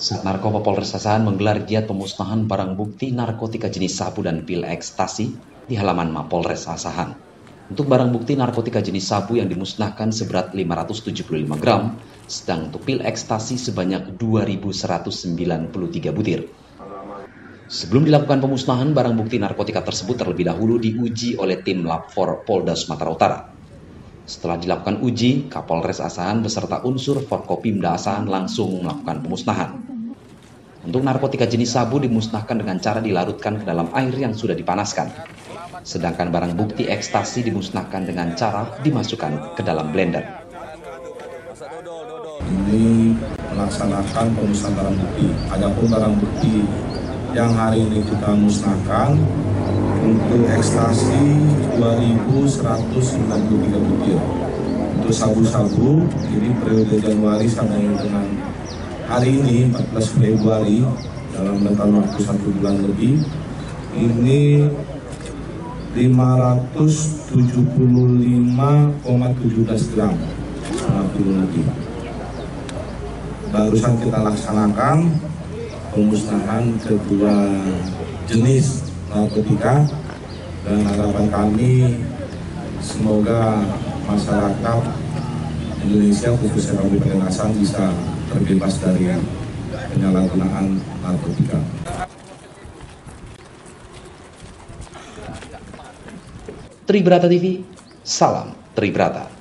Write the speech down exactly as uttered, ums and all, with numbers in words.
Saat Narkoba Polres Asahan menggelar giat pemusnahan barang bukti narkotika jenis sabu dan pil ekstasi di halaman Mapolres Asahan. Untuk barang bukti narkotika jenis sabu yang dimusnahkan seberat lima ratus tujuh puluh lima gram, sedang untuk pil ekstasi sebanyak dua ribu seratus sembilan puluh tiga butir. Sebelum dilakukan pemusnahan, barang bukti narkotika tersebut terlebih dahulu diuji oleh tim Lab empat Polda Sumatera Utara. Setelah dilakukan uji, Kapolres Asahan beserta unsur Forkopimda Asahan langsung melakukan pemusnahan. Untuk narkotika jenis sabu dimusnahkan dengan cara dilarutkan ke dalam air yang sudah dipanaskan. Sedangkan barang bukti ekstasi dimusnahkan dengan cara dimasukkan ke dalam blender. Ini melaksanakan pemusnahan barang bukti. Adapun barang bukti yang hari ini kita musnahkan untuk ekstasi dua ribu seratus sembilan puluh tiga butir. Untuk sabu-sabu ini periode Januari sampai dengan hari ini empat belas Februari dalam rentang waktu satu bulan lebih ini lima ratus tujuh puluh lima koma satu tujuh gram lebih. Barusan kita laksanakan pemusnahan kedua jenis narkotika dan harapan kami semoga masyarakat Indonesia khususnya Kabupaten Asahan bisa terbebas dari penyalahgunaan narkotika. Tribrata T V, salam Tribrata.